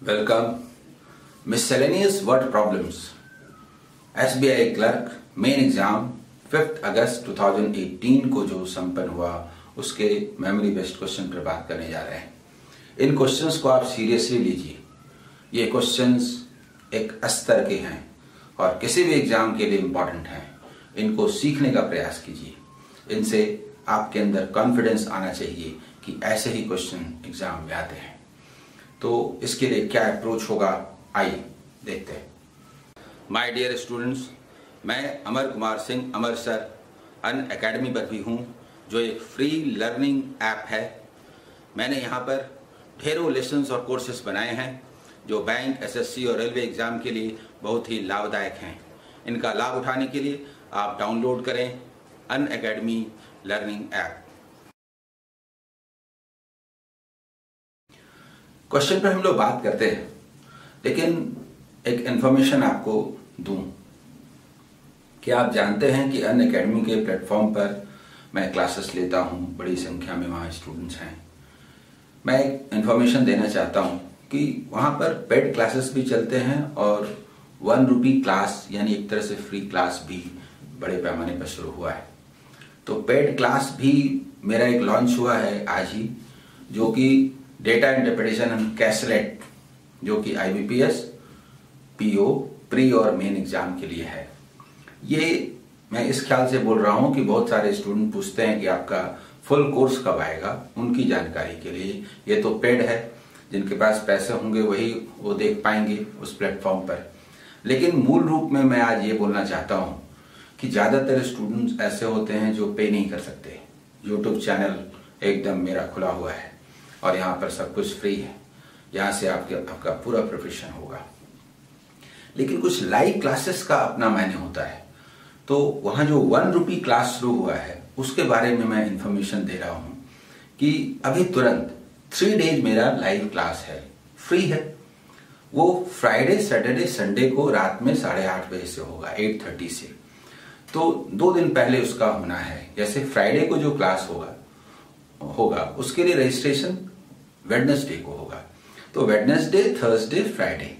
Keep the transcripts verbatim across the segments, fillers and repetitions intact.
Welcome. Miscellaneous word problems. S B I clerk main exam fifth August two thousand eighteen को जो संपन्न हुआ उसके मेमोरी बेस्ड क्वेश्चन पर बात करने जा रहे हैं। इन क्वेश्चंस को आप सीरियसली लीजिए। ये क्वेश्चंस एक स्तर के हैं और किसी भी एग्जाम के लिए इम्पोर्टेंट हैं। इनको सीखने का प्रयास कीजिए। इनसे आपके अंदर कॉन्फिडेंस आना चाहिए कि ऐसे ही क्वेश्चन एग्जाम में आते हैं। तो इसके लिए क्या अप्रोच होगा, आइए देखते हैं। माय डियर स्टूडेंट्स, मैं Amar Kumar Singh Amar sir Unacademy पर भी हूँ, जो एक फ्री लर्निंग ऐप है। मैंने यहाँ पर ढेरों लेसन्स और कोर्सेज बनाए हैं जो बैंक, एसएससी और रेलवे एग्जाम के लिए बहुत ही लाभदायक हैं। इनका लाभ उठाने के लिए आप डाउनलोड करें Unacademy learning app. Question पर हम लोग बात करते हैं, लेकिन एक इन्फॉर्मेशन आपको दूं। क्या आप जानते हैं कि अन अकेडमी के प्लेटफॉर्म पर मैं क्लासेस लेता हूं, बड़ी संख्या में वहां स्टूडेंट्स हैं। मैं एक इन्फॉर्मेशन देना चाहता हूं कि वहां पर पेड क्लासेस भी चलते हैं और वन रुपी क्लास यानी एक तरह से फ्री क्लास भी बड़े पैमाने पर शुरू हुआ है। तो पेड क्लास भी मेरा एक लॉन्च हुआ है आज ही, जो कि डेटा इंटरप्रिटेशन एंड कैसलेट, जो कि आईबीपीएस, पीओ, प्री और मेन एग्जाम के लिए है। ये मैं इस ख्याल से बोल रहा हूं कि बहुत सारे स्टूडेंट पूछते हैं कि आपका फुल कोर्स कब आएगा। उनकी जानकारी के लिए ये तो पेड है, जिनके पास पैसे होंगे वही वो देख पाएंगे उस प्लेटफॉर्म पर। लेकिन मूल रूप में मैं आज ये बोलना चाहता हूं कि ज्यादातर स्टूडेंट्स ऐसे होते हैं जो पे नहीं कर सकते। यूट्यूब चैनल एकदम मेरा खुला हुआ है और यहाँ पर सब कुछ फ्री है। यहाँ से आपके आपका पूरा प्रोफेशन होगा। लेकिन कुछ लाइव क्लासेस का अपना मायने होता है। तो वहाँ जो वन रुपी क्लास शुरू हुआ है उसके बारे में मैं इंफॉर्मेशन दे रहा हूँ कि अभी तुरंत थ्री डेज मेरा लाइव क्लास है, फ्री है। वो फ्राइडे, सैटरडे, संडे को रात में साढ़े आठ बजे से होगा, एट थर्टी से। तो दो दिन पहले उसका होना है। जैसे फ्राइडे को जो क्लास होगा होगा उसके लिए रजिस्ट्रेशन वेडनेसडे को होगा। तो वेडनेसडे, थर्सडे, फ्राइडे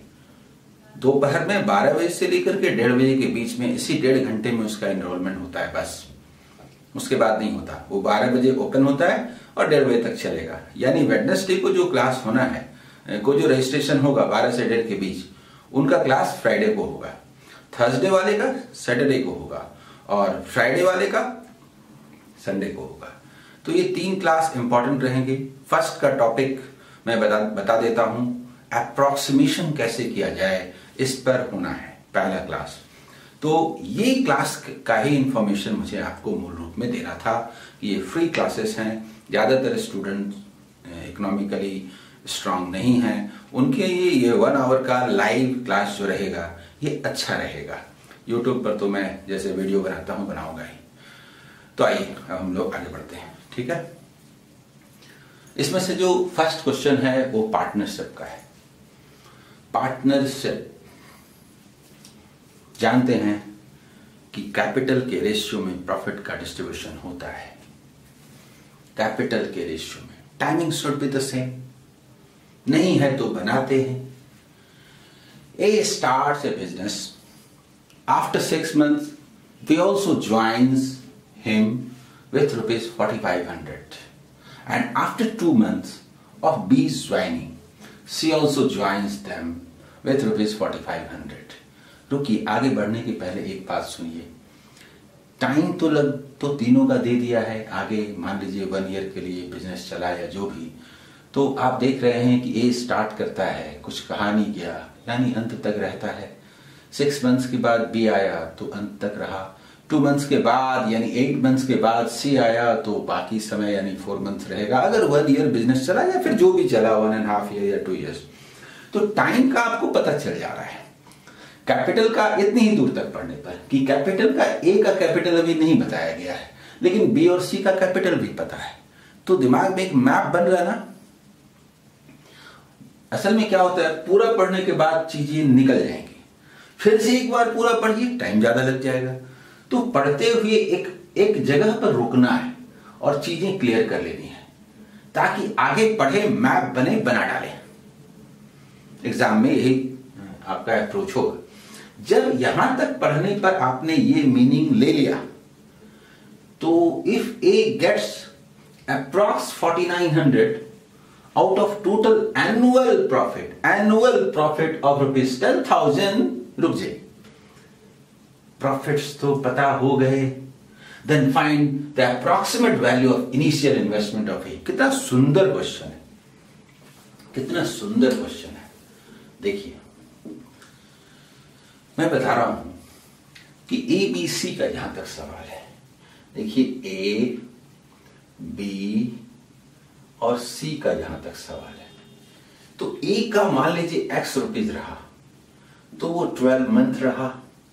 दोपहर में बारह बजे से लेकर के डेढ़ बजे के बीच में, इसी डेढ़ घंटे में उसका एनरोलमेंट होता है बस। उसके बाद नहीं होता। वो बारह बजे ओपन होता है और डेढ़ बजे तक चलेगा। यानी वेडनेसडे को जो क्लास होना है, को जो रजिस्ट्रेशन होगा बारह से डेढ़ के बीच, उनका क्लास फ्राइडे को होगा। थर्सडे वाले का सैटरडे को होगा और फ्राइडे वाले का संडे को होगा। तो ये तीन क्लास इंपॉर्टेंट रहेंगे। फर्स्ट का टॉपिक मैं बता बता देता हूं, अप्रोक्सीमेशन कैसे किया जाए, इस पर होना है पहला क्लास। तो ये क्लास का ही इंफॉर्मेशन मुझे आपको मूल रूप में देना था कि ये फ्री क्लासेस हैं। ज्यादातर स्टूडेंट इकोनॉमिकली स्ट्रांग नहीं हैं, उनके लिए ये वन आवर का लाइव क्लास जो रहेगा ये अच्छा रहेगा। यूट्यूब पर तो मैं जैसे वीडियो बनाता हूं बनाऊंगा ही। तो आइए अब हम लोग आगे बढ़ते हैं, ठीक है। इसमें से जो फर्स्ट क्वेश्चन है वो पार्टनरशिप का है। पार्टनरशिप जानते हैं कि कैपिटल के रेशियो में प्रॉफिट का डिस्ट्रीब्यूशन होता है। कैपिटल के रेशियो में timing should be the same. नहीं है तो बनाते हैं। A starts a business. After six months we also joins him with rupees forty-five hundred, and after two months of B's joining, she also joins them with rupees forty-five hundred. रुकिए, आगे बढ़ने के पहले एक बात सुनिए। टाइम तो लग तो तीनों का दे दिया है। आगे मान लीजिए वन ईयर के लिए बिजनेस चला या जो भी, तो आप देख रहे हैं कि ए स्टार्ट करता है, कुछ कहा नहीं गया, यानी अंत तक रहता है। सिक्स मंथ्स के बाद बी आया तो अंत तक रहा। टू मंथ्स के बाद यानी एट मंथ्स के बाद सी आया तो बाकी समय यानी फोर मंथ्स रहेगा। अगर वन ईयर बिजनेस चला या फिर जो भी चला, वन एंड हाफ ईयर या टू ईयर्स, तो टाइम का आपको पता चल जा रहा है। कैपिटल का इतनी ही दूर तक पढ़ने पर कि कैपिटल का ए का कैपिटल अभी नहीं बताया गया है, लेकिन बी और सी का कैपिटल भी पता है। तो दिमाग में एक मैप बन रहा है ना। असल में क्या होता है, पूरा पढ़ने के बाद चीजें निकल जाएंगी। फिर से एक बार पूरा पढ़िए, टाइम ज्यादा लग जाएगा। तो पढ़ते हुए एक एक जगह पर रुकना है और चीजें क्लियर कर लेनी है, ताकि आगे पढ़े मैप बने बना डालें। एग्जाम में यही आपका अप्रोच होगा। जब यहां तक पढ़ने पर आपने ये मीनिंग ले लिया, तो if A gets approx forty nine hundred out of total annual profit, annual profit of rupees ten thousand, रुक जाइए, प्रॉफिट्स तो पता हो गए, then find the approximate value of initial investment of A. कितना सुंदर क्वेश्चन है, कितना सुंदर क्वेश्चन है। देखिए मैं बता रहा हूं कि ए बी सी का जहां तक सवाल है, देखिए ए बी और सी का जहां तक सवाल है, तो ए का मान लीजिए एक्स रुपीज रहा तो वो ट्वेल्व मंथ रहा,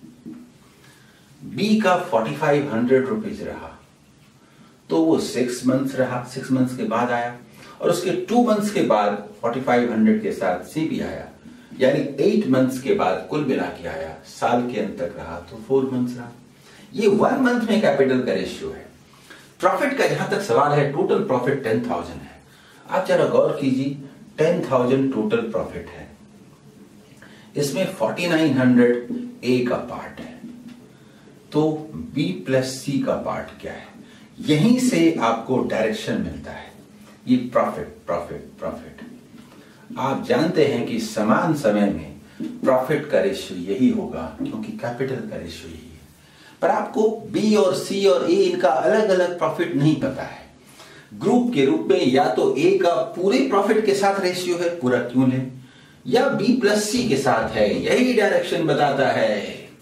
बी का फोर्टी फाइव हंड्रेड रुपीज रहा तो वो सिक्स मंथ रहा, सिक्स मंथ्स के बाद आया, और उसके टू मंथ्स के बाद फोर्टी फाइव हंड्रेड के साथ सी भी आया, यानी एट मंथ्स के बाद कुल मिला के आया, साल के अंत तक रहा तो फोर मंथ्स रहा। ये वन मंथ में कैपिटल का रेशियो है। प्रॉफिट का जहां तक सवाल है, टोटल प्रॉफिट टेन थाउजेंड है। आप जरा गौर कीजिए, टेन थाउजेंड टोटल प्रॉफिट है, इसमें फोर्टी नाइन हंड्रेड ए का पार्ट है, तो बी प्लस सी का पार्ट क्या है, यहीं से आपको डायरेक्शन मिलता है। ये प्रॉफिट प्रॉफिट प्रॉफिट, आप जानते हैं कि समान समय में प्रॉफिट का रेशियो यही होगा, क्योंकि कैपिटल का रेशियो यही है। पर आपको बी और सी और ए इनका अलग अलग प्रॉफिट नहीं पता है। ग्रुप के रूप में या तो ए का पूरे प्रॉफिट के साथ रेशियो है, पूरा क्यों लें, या बी प्लस सी के साथ है, यही डायरेक्शन बताता है।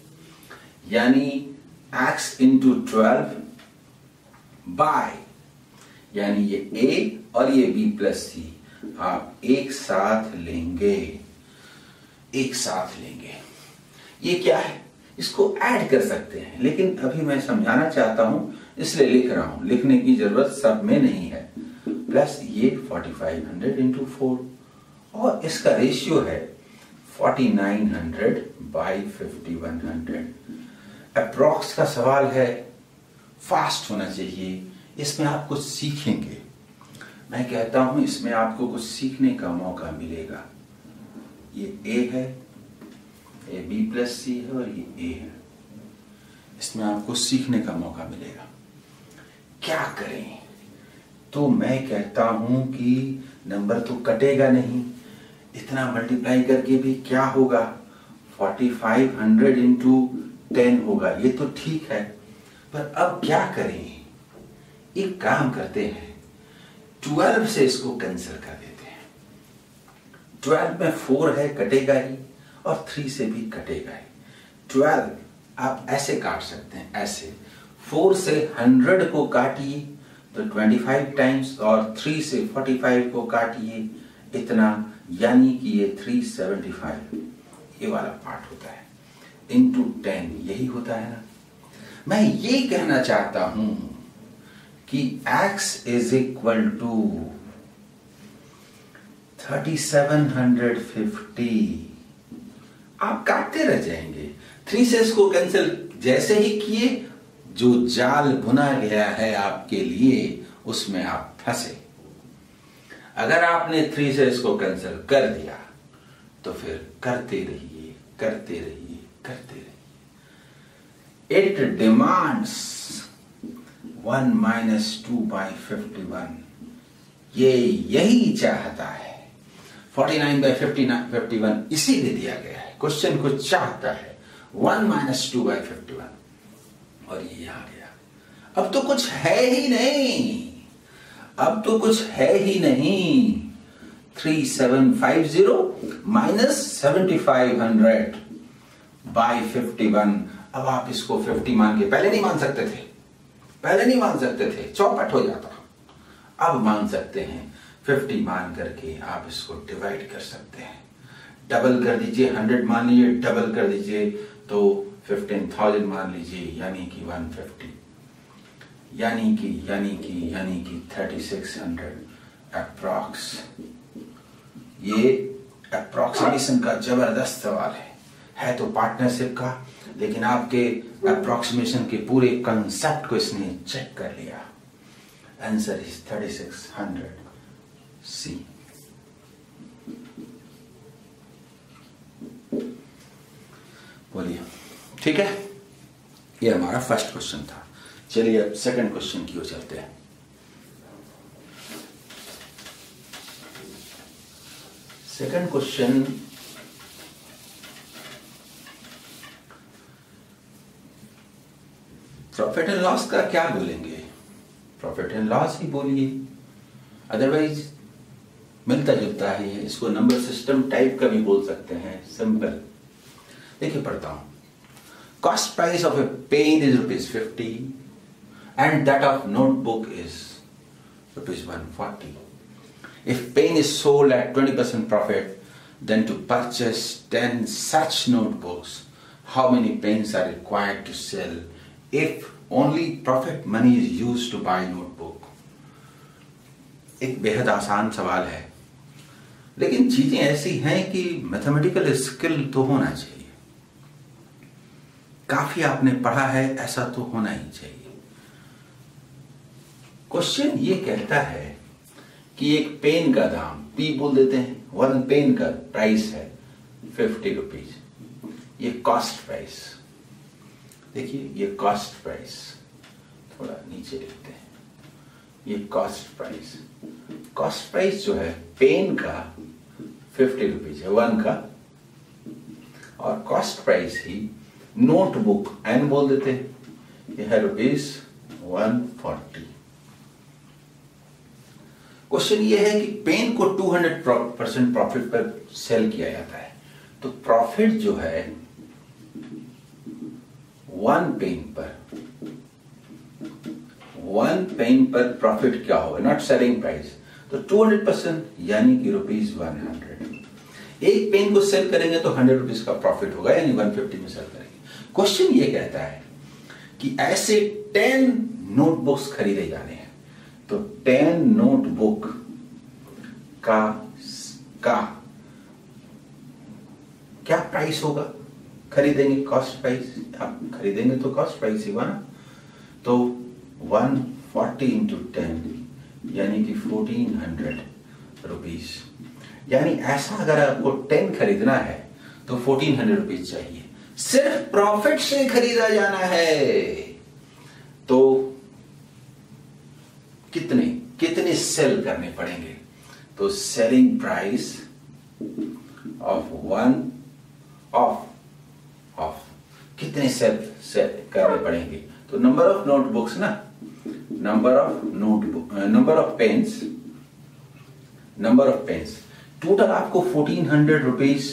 यानी एक्स इंटू ट्वेल्व बाय, यानी ये ए और ये बी प्लस सी आप एक साथ लेंगे, एक साथ लेंगे। ये क्या है, इसको ऐड कर सकते हैं, लेकिन अभी मैं समझाना चाहता हूं इसलिए लिख रहा हूं, लिखने की जरूरत सब में नहीं है। प्लस ये forty five hundred into four, और इसका रेशियो है forty nine hundred by fifty one hundred. Approx का सवाल है, फास्ट होना चाहिए, इसमें आप कुछ सीखेंगे। मैं कहता हूं इसमें आपको कुछ सीखने का मौका मिलेगा। ये ए है, ये बी प्लस सी है और ये ए है, इसमें आपको सीखने का मौका मिलेगा। क्या करें, तो मैं कहता हूं कि नंबर तो कटेगा नहीं, इतना मल्टीप्लाई करके भी क्या होगा, forty five hundred into ten होगा, ये तो ठीक है। पर अब क्या करें, एक काम करते हैं, ट्वेल्व से इसको कैंसिल कर देते हैं। ट्वेल्व में फोर है, कटेगा ही, और थ्री से भी कटेगा ही। ट्वेल्व आप ऐसे काट सकते हैं, ऐसे फोर से हंड्रेड को काटिए तो ट्वेंटी फाइव टाइम्स, और थ्री से फोर्टी फाइव को काटिए इतना, यानी कि ये थ्री सेवेंटी फाइव, ये वाला पार्ट होता है, इंटू टेन, यही होता है ना। मैं ये कहना चाहता हूं कि x is equal to thirty seven hundred fifty. आप काटते रह जाएंगे, थ्री से इसको कैंसिल जैसे ही किए, जो जाल बुना गया है आपके लिए उसमें आप फंसे। अगर आपने थ्री से इसको कैंसिल कर दिया तो फिर करते रहिए, करते रहिए, करते रहिए। It demands one minus two by fifty one, ये यही चाहता है। Forty nine by fifty one इसीलिए दिया गया है, क्वेश्चन को चाहता है one minus two by fifty one, और ये यहां गया। अब तो कुछ है ही नहीं, अब तो कुछ है ही नहीं। Three seven five zero minus seventy five hundred by fifty one. अब आप इसको फिफ्टी मान के, पहले नहीं मान सकते थे, पहले नहीं मान सकते थे, चौपट हो जाता, अब मान सकते हैं। फिफ्टी मान करके आप इसको डिवाइड कर सकते हैं, डबल कर दीजिए, हंड्रेड मान लीजिए, डबल कर दीजिए तो फिफ्टीन थाउजेंड मान लीजिए, यानी कि वन फिफ्टी, यानी कि यानी कि यानी कि थर्टी सिक्स हंड्रेड अप्रॉक्स। ये अप्रॉक्सीमेशन का जबरदस्त सवाल है है तो पार्टनरशिप का, लेकिन आपके अप्रॉक्सीमेशन के पूरे कंसेप्ट को इसने चेक कर लिया। Answer is thirty six hundred C. बोलिए, ठीक है। ये हमारा फर्स्ट क्वेश्चन था। चलिए अब सेकंड क्वेश्चन की ओर चलते हैं। Second question, profit and loss का क्या बोलेंगे? प्रॉफिट एंड लॉस ही बोलिए, अदरवाइज मिलता जुलता है। इसको नंबर सिस्टम टाइप का भी बोल सकते हैं, सिंपल। देखिए पढ़ता हूं। Cost price of a pen is rupees fifty and that of notebook is rupees one forty. If pen is sold at twenty percent profit, then to purchase ten such notebooks, how many pens are required to sell if only profit money is used to buy notebook? एक बेहद आसान सवाल है, लेकिन चीजें ऐसी हैं कि मैथमेटिकल स्किल तो होना चाहिए। काफी आपने पढ़ा है ऐसा तो होना ही चाहिए। क्वेश्चन ये कहता है कि एक पेन का दाम पी बोल देते हैं, वन पेन का प्राइस है फिफ्टी रुपीज। ये कॉस्ट प्राइस, देखिए ये कॉस्ट प्राइस, थोड़ा नीचे लिखते हैं, ये कॉस्ट प्राइस। कॉस्ट प्राइस जो है पेन का फिफ्टी रुपीज है, वन का, और कॉस्ट प्राइस ही नोटबुक एन बोल देते हैं, ये है रुपीज वन फोर्टी। क्वेश्चन ये है कि पेन को टू हंड्रेड परसेंट प्रॉफिट पर सेल किया जाता है, तो प्रॉफिट जो है वन पेन पर, वन पेन पर प्रॉफिट क्या होगा, नॉट सेलिंग प्राइस, तो टू हंड्रेड परसेंट यानी कि रुपीज वन हंड्रेड। एक पेन को सेल करेंगे तो हंड्रेड रुपीज का प्रॉफिट होगा, यानी वन फिफ्टी में सेल करेंगे। क्वेश्चन ये कहता है कि ऐसे टेन नोटबुक्स खरीदे जाने हैं, तो टेन नोटबुक का का क्या प्राइस होगा? खरीदेंगे कॉस्ट प्राइस, आप खरीदेंगे तो कॉस्ट प्राइस ही हुआ ना, तो वन फोर्टी इंटू टेन यानी कि फोर्टीन हंड्रेड रुपीज। यानी ऐसा अगर आपको टेन खरीदना है तो फोर्टीन हंड्रेड रुपीज चाहिए, सिर्फ प्रॉफिट से खरीदा जाना है। तो कितने कितने सेल करने पड़ेंगे? तो selling price of one of of कितने सेल सेल करने पड़ेंगे? तो नंबर ऑफ नोटबुक्स ना, number of notebook, number of pens, number of pens, total आपको फोर्टीन हंड्रेड रुपीज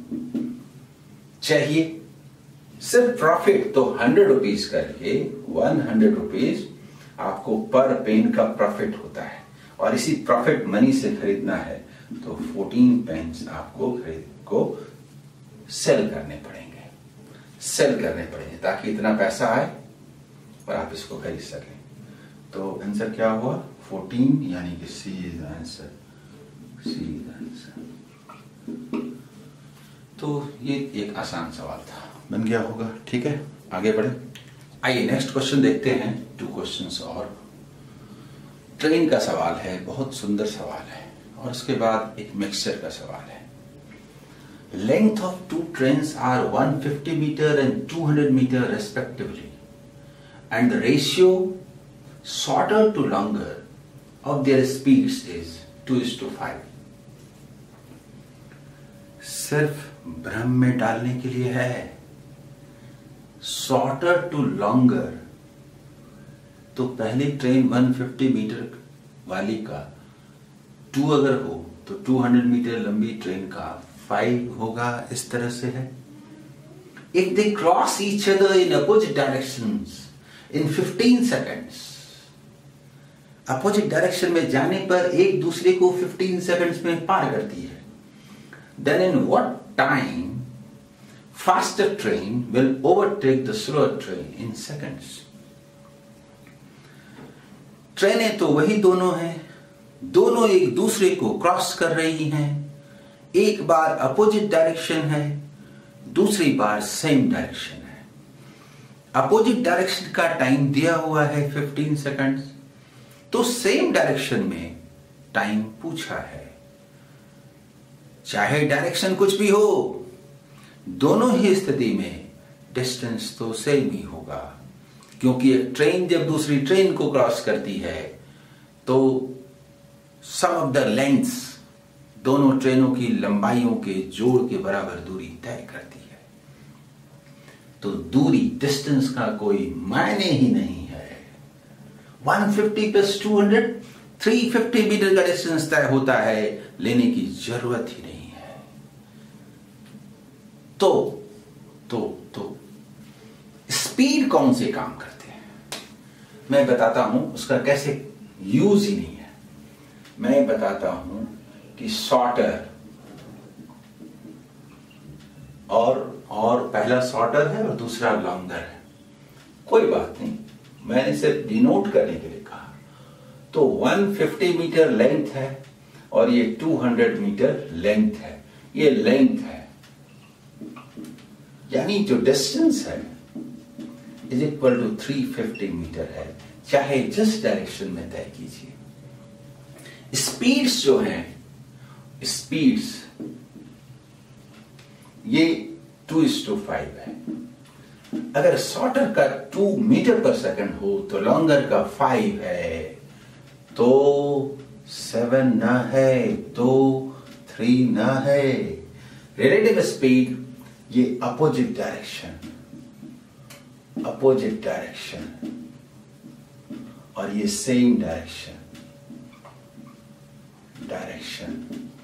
चाहिए। सिर्फ प्रॉफिट तो हंड्रेड रुपीज करके वन हंड्रेड रुपीज आपको पर पेन का प्रॉफिट होता है, और इसी प्रॉफिट मनी से खरीदना है तो फोर्टीन पेन्स आपको खरीद को सेल करने पड़ेंगे, सेल करने पड़ेंगे ताकि इतना पैसा आए और आप इसको खरीद सकें। तो आंसर क्या हुआ? फोर्टीन, यानी कि C is answer, C is answer. तो ये एक आसान सवाल था, बन गया होगा, ठीक है। आगे बढ़े, आइए नेक्स्ट क्वेश्चन देखते हैं। टू क्वेश्चंस और। ट्रेन का सवाल है, बहुत सुंदर सवाल है, और उसके बाद एक मिक्सचर का सवाल है। Length of two trains are one fifty metre and two hundred metre respectively, and the ratio shorter to longer of their speeds is two is to five. सिर्फ भ्रम में डालने के लिए है, शॉर्टर टू लॉन्गर, तो पहली ट्रेन वन फिफ्टी मीटर वाली का टू अगर हो तो टू हंड्रेड मीटर लंबी ट्रेन का फाइव होगा, इस तरह से है। If they cross each other in opposite directions in fifteen seconds, opposite direction में जाने पर एक दूसरे को फिफ्टीन सेकेंड्स में पार करती है, then in what time faster train will overtake the slower train in seconds? ट्रेनें तो वही दोनों हैं, दोनों एक दूसरे को क्रॉस कर रही हैं। एक बार अपोजिट डायरेक्शन है, दूसरी बार सेम डायरेक्शन है। अपोजिट डायरेक्शन का टाइम दिया हुआ है फिफ्टीन सेकंड्स, तो सेम डायरेक्शन में टाइम पूछा है। चाहे डायरेक्शन कुछ भी हो, दोनों ही स्थिति में डिस्टेंस तो सेम ही होगा, क्योंकि एक ट्रेन जब दूसरी ट्रेन को क्रॉस करती है तो सम ऑफ द लेंथ्स दोनों ट्रेनों की लंबाइयों के जोड़ के बराबर दूरी तय करती है। तो दूरी डिस्टेंस का कोई मायने ही नहीं है। एक सौ पचास प्लस दो सौ तीन सौ पचास मीटर का डिस्टेंस तय होता है, लेने की जरूरत ही नहीं है। तो तो तो स्पीड कौन से काम करते हैं मैं बताता हूं, उसका कैसे यूज ही नहीं है। मैं बताता हूं कि शॉर्टर और और पहला शॉर्टर है और दूसरा लॉन्गर है, कोई बात नहीं, मैंने सिर्फ डिनोट करने के लिए कहा। तो एक सौ पचास मीटर लेंथ है और ये दो सौ मीटर लेंथ है, ये लेंथ है, यानी जो डिस्टेंस है इज इक्वल टू तीन सौ पचास मीटर है, चाहे जिस डायरेक्शन में तय कीजिए। स्पीड्स जो हैं, स्पीड्स ये टू इज टू फाइव है। अगर शॉर्टर का टू मीटर पर सेकंड हो तो लॉन्गर का फाइव है, तो सेवन ना है तो थ्री ना है। रिलेटिव स्पीड ये अपोजिट डायरेक्शन, अपोजिट डायरेक्शन, और ये सेम डायरेक्शन, डायरेक्शन,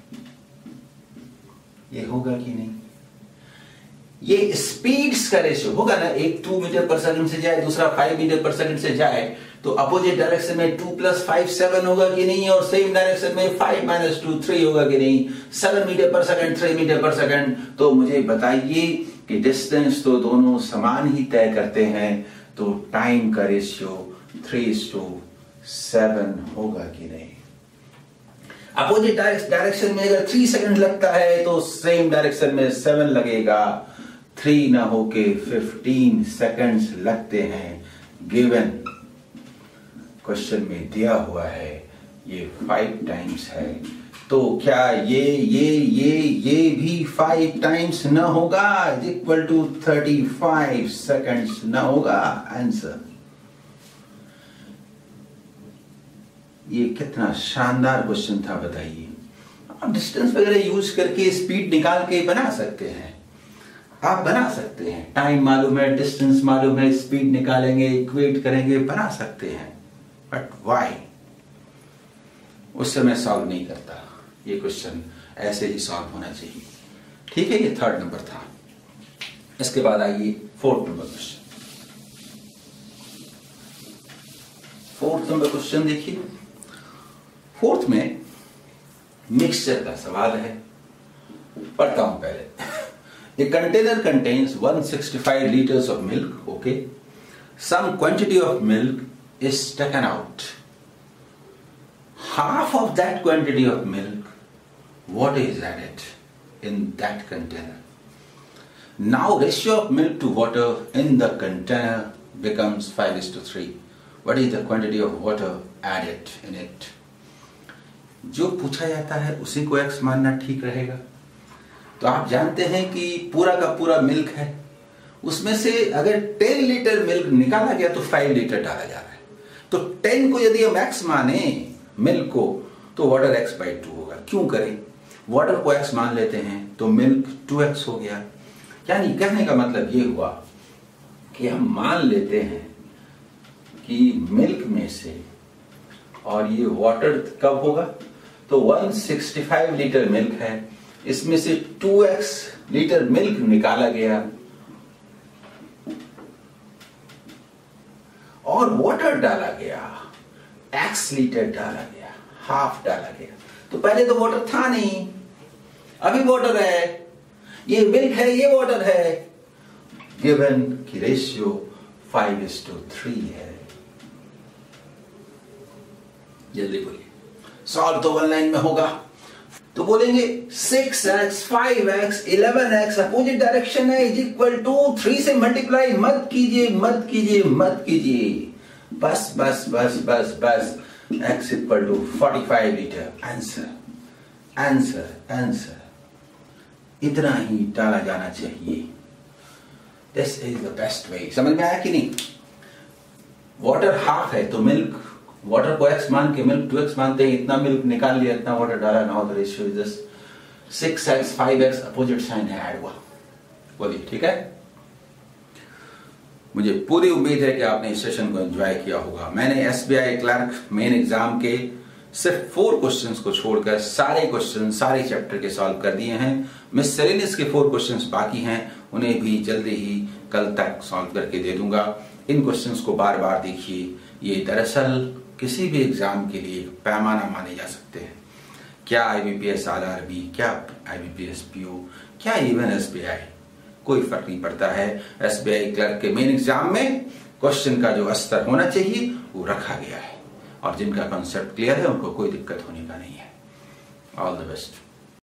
ये होगा कि नहीं? ये स्पीड्स का रेशियो होगा ना, एक टू मीटर पर सेकंड से जाए, दूसरा फाइव मीटर पर सेकंड से जाए, तो अपोजिट डायरेक्शन में टू प्लस फाइव सेवन होगा कि नहीं, और सेम डायरेक्शन में फाइव माइनस टू थ्री होगा कि नहीं। Seven metre per second, three metre per second, तो मुझे बताइए कि डिस्टेंस तो दोनों समान ही तय करते हैं, तो टाइम का रेशियो थ्री टू सेवन होगा कि नहीं। अपोजिट डायरेक्शन में अगर थ्री सेकंड लगता है तो सेम डायरेक्शन में सेवन लगेगा, थ्री ना होके फिफ्टीन सेकंड्स लगते हैं। गिवन क्वेश्चन में दिया हुआ है ये फाइव टाइम्स है, तो क्या ये ये ये ये भी फाइव टाइम्स ना होगा, equal to thirty five seconds ना होगा? आंसर। ये कितना शानदार क्वेश्चन था, बताइए। आप डिस्टेंस वगैरह यूज करके स्पीड निकाल के बना सकते हैं, आप बना सकते हैं। टाइम मालूम है, डिस्टेंस मालूम है, स्पीड निकालेंगे, इक्वेट करेंगे, बना सकते हैं। But why? उससे मैं सॉल्व नहीं करता, ये क्वेश्चन ऐसे ही सॉल्व होना चाहिए। ठीक है, ये थर्ड नंबर था। इसके बाद आइए fourth number question. Fourth number question देखिए। फोर्थ में मिक्सचर का सवाल है, पढ़ता हूं पहले। A container contains one hundred sixty-five liters of milk. Okay, some quantity of milk is taken out. Half of that quantity of milk, what is added in that container? Now ratio of milk to water in the container becomes five is to three. What is the quantity of water added in it? जो पूछा जाता है उसी को x मानना ठीक रहेगा। तो आप जानते हैं कि पूरा का पूरा मिल्क है, उसमें से अगर टेन लीटर मिल्क निकाला गया तो फाइव लीटर डाला जा रहा है। तो टेन को यदि हम x माने मिल्क को, तो वाटर x बाई टू होगा। क्यों करें? वाटर को x मान लेते हैं तो मिल्क टू एक्स हो गया। यानी कहने का मतलब ये हुआ कि हम मान लेते हैं कि मिल्क में से, और ये वाटर कब होगा, तो एक सौ पैंसठ लीटर मिल्क है, इसमें से टू एक्स लीटर मिल्क निकाला गया और वाटर डाला गया, एक्स लीटर डाला गया, हाफ डाला गया। तो पहले तो वाटर था नहीं, अभी वाटर है, ये मिल्क है, ये वाटर है। गिवन की ratio five is to three है। जल्दी बोलिए, सॉल्व तो वन लाइन में होगा। तो बोलेंगे six x, five x, eleven x opposite direction है, इज इक्वल टू थ्री से मल्टीप्लाई मत कीजिए, मत कीजिए, मत कीजिए, बस बस बस बस बस, x equal to forty five litre. Answer answer answer इतना ही डाला जाना चाहिए। This is the best way. समझ में आया कि नहीं? वाटर हाफ है तो मिल्क, वाटर को एक्स मान के मिल्क टू एक्स मानते हैं, इतना मिल्क निकाल लिया, इतना वाटर डाला, now the ratio is just six x, five x, opposite sign है, ऐड हुआ। बोलिए ठीक है? मुझे पूरी उम्मीद है कि आपने इस सेशन को एंजॉय किया होगा। मैंने एसबीआई क्लर्क मेन एग्जाम के सिर्फ फोर क्वेश्चंस को छोड़कर सारे क्वेश्चन सारे चैप्टर के सॉल्व कर दिए हैं। मिससेलेनियस के फोर क्वेश्चंस बाकी हैं, उन्हें भी जल्दी ही कल तक सॉल्व करके दे दूंगा। इन क्वेश्चंस को बार बार देखिए, ये दरअसल किसी भी एग्जाम के लिए पैमाना माने जा सकते हैं। क्या आईबीपीएस आरआरबी, क्या आईबीपीएस पीओ, क्या इवन एसबीआई, कोई फर्क नहीं पड़ता है। एसबीआई क्लर्क के मेन एग्जाम में क्वेश्चन का जो स्तर होना चाहिए वो रखा गया है, और जिनका कॉन्सेप्ट क्लियर है उनको कोई दिक्कत होने का नहीं है। All the best.